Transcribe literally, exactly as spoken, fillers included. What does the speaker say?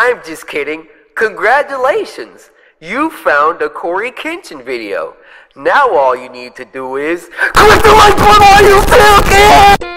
I'm just kidding. Congratulations! You found a Cory Kenshin video. Now all you need to do is click the like button while you feel it!